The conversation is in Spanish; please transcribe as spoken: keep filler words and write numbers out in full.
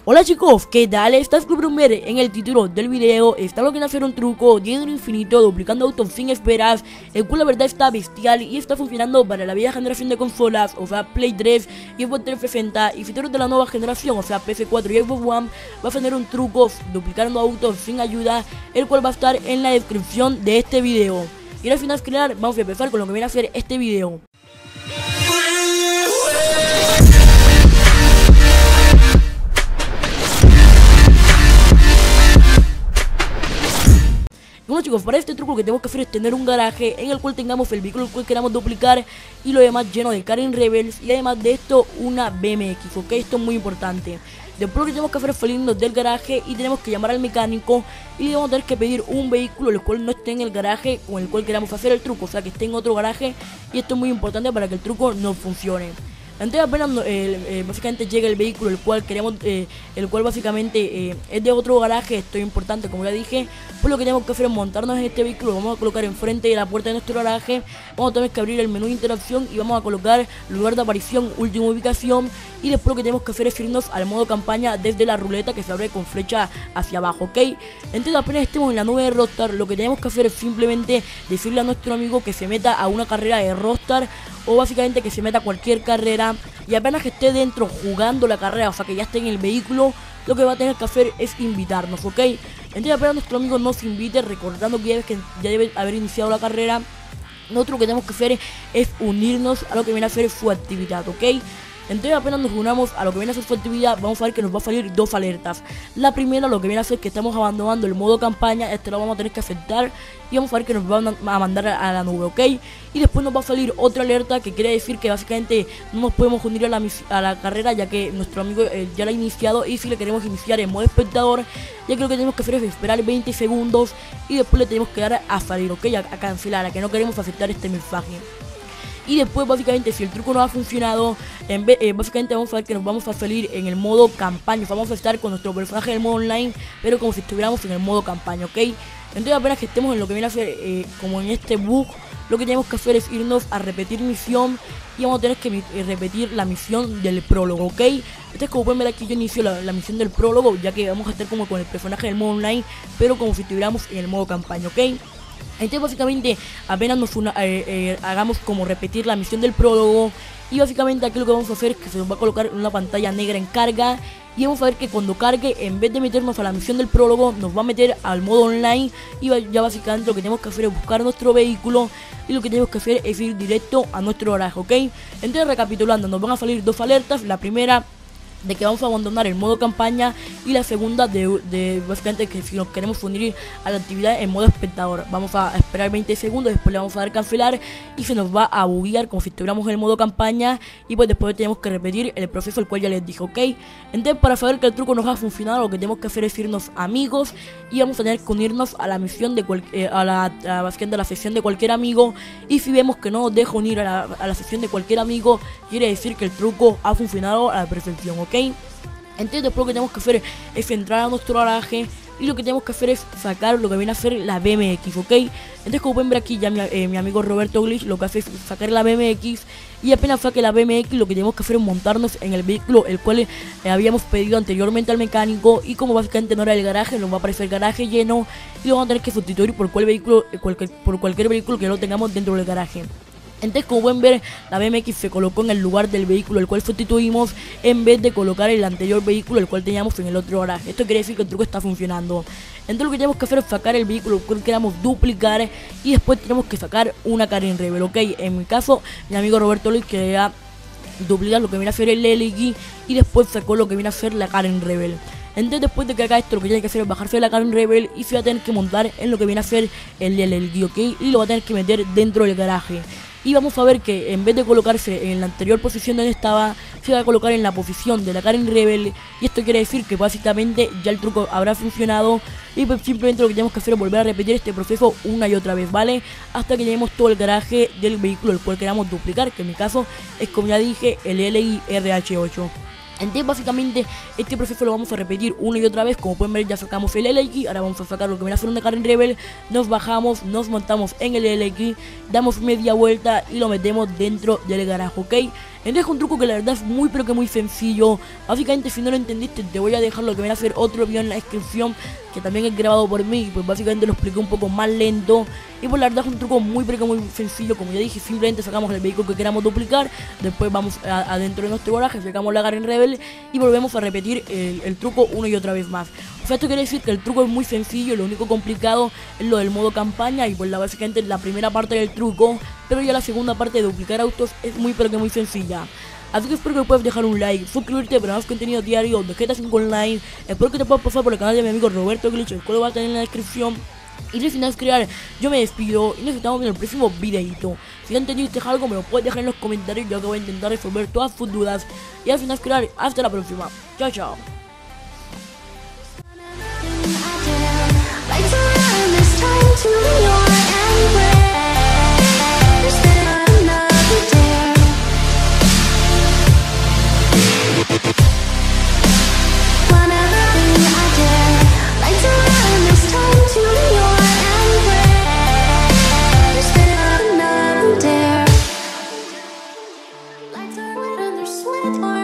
Hola chicos, ¿qué tal? Estás como ver en el título del video. Está lo que hacer un truco dinero infinito duplicando autos sin esperas, el cual la verdad está bestial y está funcionando para la vieja generación de consolas, o sea Play tres y Xbox trescientos sesenta, y futuros de la nueva generación, o sea P S cuatro y Xbox One. Va a tener un truco duplicando autos sin ayuda, el cual va a estar en la descripción de este video. Y al final crear, vamos a empezar con lo que viene a hacer este video. Bueno chicos, para este truco lo que tenemos que hacer es tener un garaje en el cual tengamos el vehículo el cual queramos duplicar y lo demás lleno de Karen Rebels, y además de esto una B M X, ok, esto es muy importante. Después lo que tenemos que hacer es salirnos del garaje y tenemos que llamar al mecánico y le vamos a tener que pedir un vehículo el cual no esté en el garaje con el cual queramos hacer el truco, o sea que esté en otro garaje, y esto es muy importante para que el truco no funcione. Entonces apenas eh, eh, básicamente llega el vehículo el cual queremos, eh, el cual básicamente eh, es de otro garaje, esto es importante como ya dije. Pues lo que tenemos que hacer es montarnos en este vehículo, lo vamos a colocar enfrente de la puerta de nuestro garaje. Vamos a tener que abrir el menú de interacción y vamos a colocar lugar de aparición, última ubicación. Y después lo que tenemos que hacer es irnos al modo campaña desde la ruleta que se abre con flecha hacia abajo, ok. Entonces apenas estemos en la nube de Rockstar, lo que tenemos que hacer es simplemente decirle a nuestro amigo que se meta a una carrera de Rockstar, o básicamente que se meta a cualquier carrera, y apenas que esté dentro jugando la carrera, o sea que ya esté en el vehículo, lo que va a tener que hacer es invitarnos, ok. Entonces apenas nuestro amigo nos invite, recordando que ya, que ya debe haber iniciado la carrera, nosotros lo que tenemos que hacer es unirnos a lo que viene a ser su actividad, ok. Entonces apenas nos unamos a lo que viene a ser su actividad, vamos a ver que nos va a salir dos alertas. La primera lo que viene a ser que estamos abandonando el modo campaña, este lo vamos a tener que aceptar y vamos a ver que nos van a mandar a la nube, ok. Y después nos va a salir otra alerta que quiere decir que básicamente no nos podemos unir a la, a la carrera, ya que nuestro amigo eh, ya la ha iniciado, y si le queremos iniciar en modo espectador, ya que lo que tenemos que hacer es esperar veinte segundos y después le tenemos que dar a salir, ok, a, a cancelar, a que no queremos aceptar este mensaje. Y después básicamente si el truco no ha funcionado, en vez, eh, básicamente vamos a ver que nos vamos a salir en el modo campaña, vamos a estar con nuestro personaje en el modo online, pero como si estuviéramos en el modo campaña, ok. Entonces apenas que estemos en lo que viene a ser eh, como en este bug, lo que tenemos que hacer es irnos a repetir misión, y vamos a tener que eh, repetir la misión del prólogo, ok. Entonces como pueden ver aquí yo inicio la, la misión del prólogo, ya que vamos a estar como con el personaje del modo online, pero como si estuviéramos en el modo campaña, ok. Entonces básicamente apenas nos una, eh, eh, hagamos como repetir la misión del prólogo, y básicamente aquí lo que vamos a hacer es que se nos va a colocar una pantalla negra en carga, y vamos a ver que cuando cargue, en vez de meternos a la misión del prólogo, nos va a meter al modo online, y ya básicamente lo que tenemos que hacer es buscar nuestro vehículo, y lo que tenemos que hacer es ir directo a nuestro garaje, ok. Entonces recapitulando, nos van a salir dos alertas, la primera de que vamos a abandonar el modo campaña, y la segunda de, de básicamente que si nos queremos unir a la actividad en modo espectador. Vamos a esperar veinte segundos, después le vamos a dar cancelar y se nos va a buguear como si estuviéramos en el modo campaña, y pues después tenemos que repetir el proceso el cual ya les dije, ok. Entonces para saber que el truco nos ha funcionado, lo que tenemos que hacer es irnos amigos, y vamos a tener que unirnos a la misión de cual, eh, a, la, a, básicamente a la sesión de cualquier amigo, y si vemos que no nos deja unir a la, a la sesión de cualquier amigo, quiere decir que el truco ha funcionado a la perfección, ok. Entonces después lo que tenemos que hacer es entrar a nuestro garaje, y lo que tenemos que hacer es sacar lo que viene a ser la B M X, ok. Entonces como pueden ver aquí ya mi, eh, mi amigo Roberto Glitch lo que hace es sacar la B M X, y apenas saque la B M X lo que tenemos que hacer es montarnos en el vehículo el cual eh, habíamos pedido anteriormente al mecánico, y como básicamente no era el garaje, nos va a aparecer el garaje lleno, y lo vamos a tener que sustituir por, cual vehículo, eh, cualquier, por cualquier vehículo que no tengamos dentro del garaje. Entonces como pueden ver, la B M X se colocó en el lugar del vehículo el cual sustituimos, en vez de colocar el anterior vehículo el cual teníamos en el otro garaje. Esto quiere decir que el truco está funcionando. Entonces lo que tenemos que hacer es sacar el vehículo el cual queramos duplicar, y después tenemos que sacar una Karen Rebel, ok. En mi caso, mi amigo Roberto Luis quería duplicar lo que viene a ser el L L G, y después sacó lo que viene a ser la Karen Rebel. Entonces después de que haga esto, lo que tiene que hacer es bajarse de la Karen Rebel, y se va a tener que montar en lo que viene a ser el L L G, ok. Y lo va a tener que meter dentro del garaje. Y vamos a ver que en vez de colocarse en la anterior posición donde estaba, se va a colocar en la posición de la Karen Rebel. Y esto quiere decir que básicamente ya el truco habrá funcionado, y pues simplemente lo que tenemos que hacer es volver a repetir este proceso una y otra vez, ¿vale? Hasta que lleguemos todo el garaje del vehículo el cual queramos duplicar, que en mi caso es, como ya dije, el L I R H ocho. Entonces básicamente este proceso lo vamos a repetir una y otra vez. Como pueden ver ya sacamos el L X, ahora vamos a sacar lo que viene a ser una Karen Rebel. Nos bajamos, nos montamos en el L X, damos media vuelta y lo metemos dentro del garaje, ok. Entonces es un truco que la verdad es muy pero que muy sencillo. Básicamente si no lo entendiste te voy a dejar lo que viene a hacer otro video en la descripción, que también es grabado por mí, pues básicamente lo expliqué un poco más lento. Y pues la verdad es un truco muy pero que muy sencillo, como ya dije, simplemente sacamos el vehículo que queramos duplicar, después vamos a, adentro de nuestro garaje, sacamos la Karen Rebel y volvemos a repetir el, el truco una y otra vez más. O sea, esto quiere decir que el truco es muy sencillo, lo único complicado es lo del modo campaña y pues la, básicamente la primera parte del truco, pero ya la segunda parte de duplicar autos es muy pero que muy sencilla. Así que espero que puedas dejar un like, suscribirte para más contenido diario de G T A cinco Online. Espero que te puedas pasar por el canal de mi amigo Roberto Glitch, el cual lo va a tener en la descripción. Y si no es crear, yo me despido y nos estamos en el próximo videito. Si no entendiste algo me lo puedes dejar en los comentarios, ya que voy a intentar resolver todas tus dudas. Y al final crear, hasta la próxima. Chao, chao. Sweet